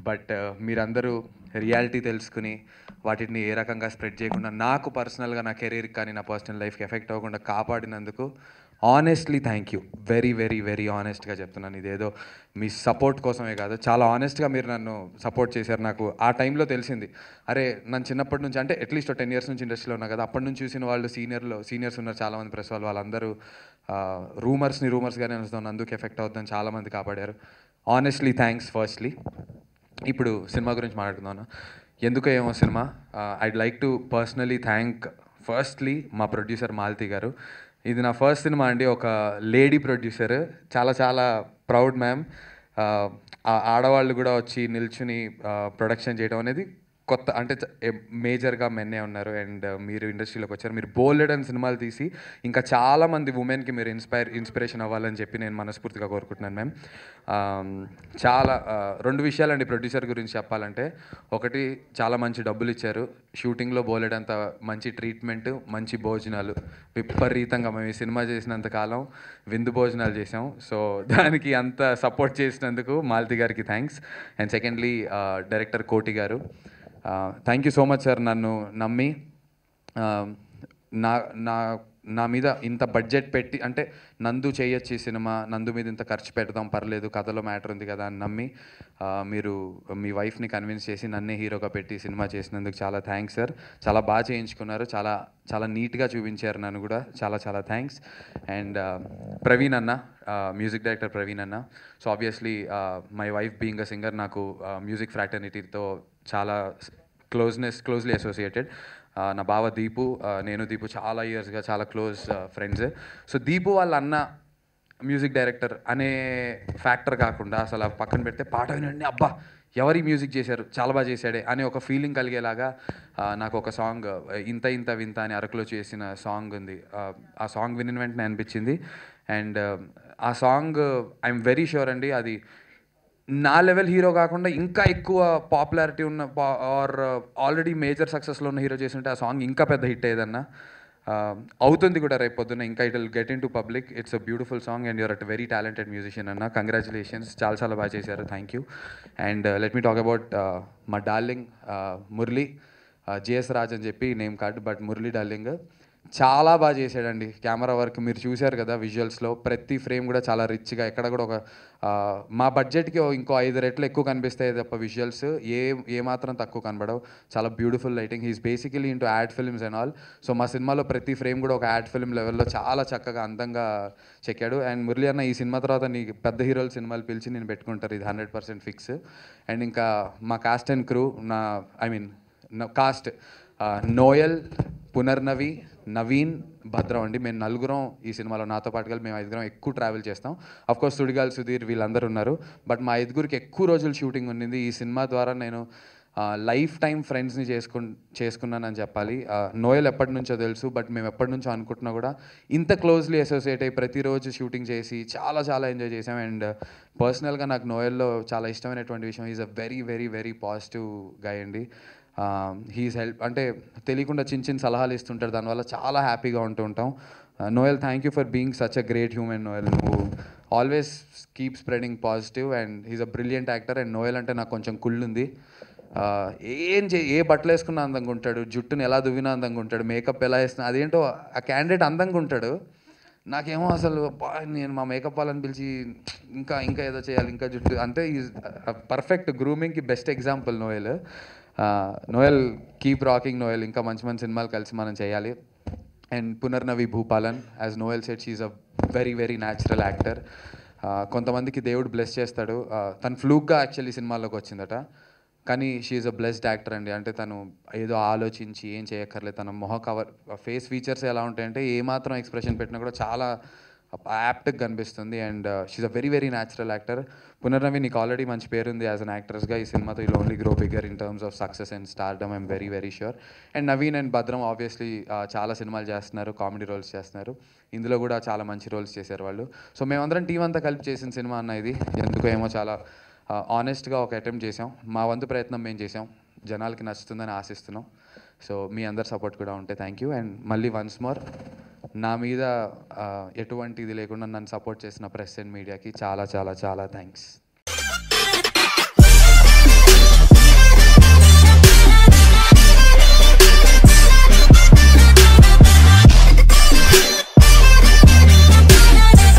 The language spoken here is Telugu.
బట్ మీరందరూ రియాలిటీ తెలుసుకుని వాటిని ఏ రకంగా స్ప్రెడ్ చేయకుండా నాకు పర్సనల్గా నా కెరీర్కి కానీ నా పర్సనల్ లైఫ్కి ఎఫెక్ట్ అవ్వకుండా కాపాడినందుకు honestly thank you. Very very very ఆనెస్ట్గా చెప్తున్నాను. ఇదేదో మీ సపోర్ట్ కోసమే కాదు, చాలా ఆనెస్ట్గా మీరు నన్ను సపోర్ట్ చేశారు. నాకు ఆ టైంలో తెలిసింది, అరే నన్ను చిన్నప్పటి నుంచి అంటే అట్లీస్ట్ 10 years నుంచి ఇండస్ట్రీలో ఉన్నా కదా, అప్పటి నుంచి చూసిన వాళ్ళు సీనియర్స్ ఉన్నారు చాలామంది ప్రెస్ వాళ్ళందరూ రూమర్స్గానే అనుకున్నాను, అందుకు ఎఫెక్ట్ అవుతుందని చాలామంది కాపాడారు. Honestly thanks firstly. ఇప్పుడు సినిమా గురించి మాట్లాడుతున్నాను. ఎందుకో ఏమో cinema, I'd like to personally thank firstly మా ప్రొడ్యూసర్ మాలతి గారు. ఇది నా ఫస్ట్ సినిమా అండి, ఒక లేడీ ప్రొడ్యూసర్. చాలా చాలా ప్రౌడ్ మ్యామ్. ఆడవాళ్ళు కూడా వచ్చి నిల్చుని ప్రొడక్షన్ చేయడం అనేది కొత్త, అంటే మేజర్గా మెన్నే ఉన్నారు. అండ్ మీరు ఇండస్ట్రీలోకి వచ్చారు, మీరు బోల్డ్ అండ్ సినిమాలు తీసి ఇంకా చాలామంది ఉమెన్కి మీరు ఇన్స్పిరేషన్ అవ్వాలని చెప్పి నేను మనస్ఫూర్తిగా కోరుకుంటున్నాను మ్యామ్. చాలా 2 విషయాలండి ప్రొడ్యూసర్ గురించి చెప్పాలంటే. ఒకటి, చాలా మంచి డబ్బులు ఇచ్చారు, షూటింగ్లో బోలెడంత మంచి ట్రీట్మెంట్, మంచి భోజనాలు. విపరీతంగా మేము ఈ సినిమా చేసినంత కాలం విందు భోజనాలు చేసాం. సో దానికి అంత సపోర్ట్ చేసినందుకు మాలతి గారికి thanks. And secondly director Koti garu, thank you so much sir. నన్ను నమ్మి నా నా నా మీద ఇంత బడ్జెట్ పెట్టి, అంటే నందు చేయొచ్చు ఈ సినిమా, నందు మీద ఇంత ఖర్చు పెడదాం పర్లేదు, కథలో మ్యాటర్ ఉంది కదా అని నమ్మి మీరు మీ వైఫ్ని కన్విన్స్ చేసి నన్నే హీరోగా పెట్టి సినిమా చేసినందుకు చాలా థ్యాంక్స్ సార్. చాలా బాగా చేయించుకున్నారు, చాలా చాలా నీట్గా చూపించారు నన్ను కూడా, చాలా చాలా థ్యాంక్స్. అండ్ ప్రవీణ్ అన్న, మ్యూజిక్ డైరెక్టర్ ప్రవీణ్ అన్న. So obviously my wife being a singer, నాకు మ్యూజిక్ ఫ్రాటర్నిటీతో చాలా క్లోజ్లీ అసోసియేటెడ్. నా బావ దీపు, నేను దీపు చాలా ఇయర్స్గా చాలా క్లోజ్ ఫ్రెండ్స్. సో దీపు వాళ్ళ అన్న మ్యూజిక్ డైరెక్టర్ అనే ఫ్యాక్టర్ కాకుండా అసలు పక్కన పెడితే పాట వినండి, అబ్బా ఎవరి మ్యూజిక్ చేశారు, చాలా బాగా చేశాడే అనే ఒక ఫీలింగ్ కలిగేలాగా నాకు ఒక సాంగ్ ఇంత ఇంత వింత అని అరకులో చేసిన సాంగ్ ఉంది. ఆ సాంగ్ వినిన వెంటనే అనిపించింది. అండ్ ఆ సాంగ్ ఐఎమ్ వెరీ షూర్ అండి, అది నా లెవెల్ హీరో కాకుండా ఇంకా ఎక్కువ పాపులారిటీ ఉన్న ఆర్ ఆల్రెడీ మేజర్ సక్సెస్లో ఉన్న హీరో చేస్తుంటే ఆ సాంగ్ ఇంకా పెద్ద హిట్ అయ్యేదన్నా. అవుతుంది కూడా రేపు పొద్దున్న, ఇంకా it will get into public. It's a beautiful song and you're at very talented musician అన్న. కంగ్రాచులేషన్స్, చాలా చాలా బాగా చేశారు, thank you. And let me talk about మా డార్లింగ్ మురళి, జిఎస్ రాజ్ అని చెప్పి name card, but Murali darling చాలా బాగా చేశాడండి. కెమెరా వర్క్ మీరు చూశారు కదా విజువల్స్లో, ప్రతి ఫ్రేమ్ కూడా చాలా రిచ్గా, ఎక్కడ కూడా ఒక మా బడ్జెట్కి ఇంకో 5 రెట్లు ఎక్కువ కనిపిస్తాయి తప్ప విజువల్స్ ఏ మాత్రం తక్కువ కనబడవు. చాలా beautiful lighting. He's basically into ad films and all. So మా సినిమాలో ప్రతి ఫ్రేమ్ కూడా ఒక యాడ్ ఫిల్మ్ లెవెల్లో చాలా చక్కగా అందంగా చెక్కాడు. అండ్ మురళి అన్న, ఈ సినిమా తర్వాత నీ పెద్ద హీరోల సినిమాలు పిలిచి నేను పెట్టుకుంటారు, ఇది 100% ఫిక్స్. అండ్ ఇంకా మా cast and crew, cast Noel, Punarnavi, Naveen, Bhadram అండి. మేము 4 ఈ సినిమాలో, నాతో పాటు కలిసి మేము 5 ఎక్కువ ట్రావెల్ చేస్తాం. అఫ్కోర్స్ సుడిగాల్ సుధీర్ వీళ్ళందరూ ఉన్నారు, బట్ మా 5 ఎక్కువ రోజులు షూటింగ్ ఉండింది. ఈ సినిమా ద్వారా నేను లైఫ్ టైం ఫ్రెండ్స్ని చేసుకున్నానని చెప్పాలి. నోయల్ ఎప్పటి నుంచో తెలుసు, బట్ మేము ఎప్పటి నుంచో అనుకుంటున్నా కూడా ఇంత క్లోజ్లీ అసోసియేట్ అయ్యి ప్రతిరోజు షూటింగ్ చేసి చాలా చాలా ఎంజాయ్ చేసాం. అండ్ పర్సనల్గా నాకు నోయల్లో చాలా ఇష్టమైనటువంటి విషయం, is a very very very positive guy అండి. హీస్ హెల్ప్, అంటే తెలియకుండా చిన్న సలహాలు ఇస్తుంటారు, దానివల్ల చాలా హ్యాపీగా ఉంటాం. Noel, thank you for being such a great human. Noel, నువ్వు always keep spreading positive and he's a brilliant actor. And Noel అంటే నాకు కొంచెం కుళ్ళుంది. ఏ బట్టలు వేసుకున్నా అందంగా ఉంటాడు, జుట్టుని ఎలా దువ్వినా అందంగా ఉంటాడు, మేకప్ ఎలా వేసినా, అదేంటో ఆ క్యాండిడేట్ అందంగా ఉంటాడు. నాకేమో అసలు నేను మా మేకప్ వాళ్ళని పిలిచి ఇంకా ఇంకా ఏదో చేయాలి, ఇంకా జుట్టు, అంటే ఈజ్ పర్ఫెక్ట్ గ్రూమింగ్కి best example Noel. Noel, keep rocking Noel, ఇంకా మంచి మంచి సినిమాలు కలిసి మనం చేయాలి. And Punarnavi Bhupalan, as Noel set, she's a very very natural actor. కొంతమందికి దేవుడు బ్లెస్ చేస్తాడు, తను ఫ్లూక్గా యాక్చువల్లీ సినిమాల్లోకి వచ్చిందట, కానీ షీఈ్ అ బ్లెస్డ్ యాక్టర్ అండి. అంటే తను ఏదో ఆలోచించి ఏం చేయక్కర్లేదు, తన ఫేస్ ఫీచర్స్ ఎలా ఉంటాయంటే ఏమాత్రం ఎక్స్ప్రెషన్ పెట్టినా కూడా చాలా యాప్ట్గా కనిపిస్తుంది. And she's a very very natural actor. Punarnavi, నీకు ఆల్రెడీ మంచి పేరుంది యాజ్ అన్ యాక్ట్రెస్గా. ఈ సినిమాతో will only grow bigger in terms of success and stardom, I'm very very sure. And Naveen and Bhadram obviously చాలా సినిమాలు చేస్తున్నారు, కామెడీ రోల్స్ చేస్తున్నారు, ఇందులో కూడా చాలా మంచి రోల్స్ చేశారు వాళ్ళు. సో మేమందరం టీం అంతా కలిపి చేసిన సినిమా అన్న ఇది. ఎందుకో ఏమో చాలా ఆనెస్ట్గా ఒక అటెంప్ట్ చేసాం, మా వంతు ప్రయత్నం మేము చేసాం, జనాలకి నచ్చుతుందని ఆశిస్తున్నాం. సో మీ అందరి సపోర్ట్ కూడా ఉంటే థ్యాంక్ యూ. అండ్ మళ్ళీ వన్స్ మోర్, నా మీద ఎటువంటి ఇది లేకుండా నన్ను సపోర్ట్ చేసిన ప్రెస్ అండ్ మీడియాకి చాలా చాలా చాలా థ్యాంక్స్.